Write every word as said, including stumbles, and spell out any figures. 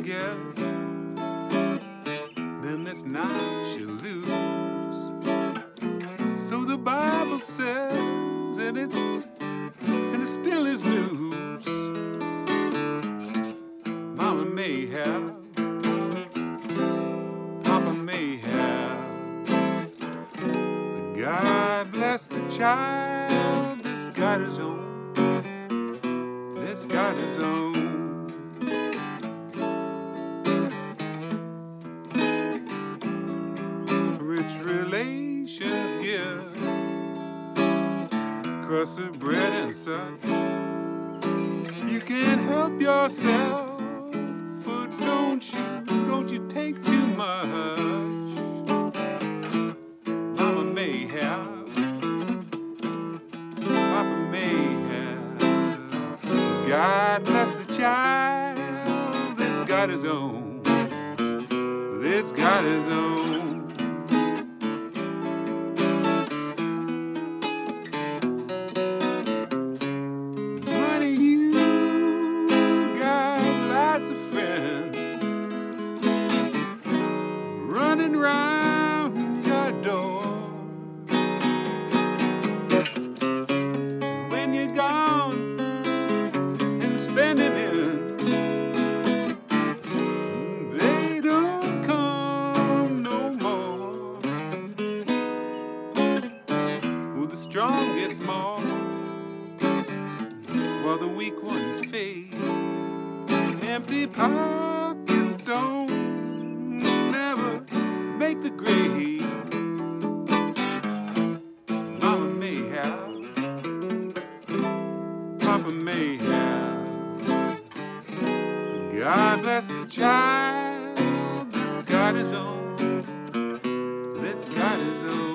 get, then that's not she'll lose. So the Bible says, and it's and it still is news. Mama may have, Papa may have, but God bless the child that's got his own, that's got his own. Rich relations give crust of bread and such. You can't help yourself, but don't you, don't you take too much. Mama may have, Papa may have, God bless the child that's got his own, that's got his own. Running round your door. When you're gone and spending it, they don't come no more. Well, the strong get small while the weak ones fade. Empty pockets don't make the grade. Mama may have, Papa may have, God bless the child that's got his own, that's got his own.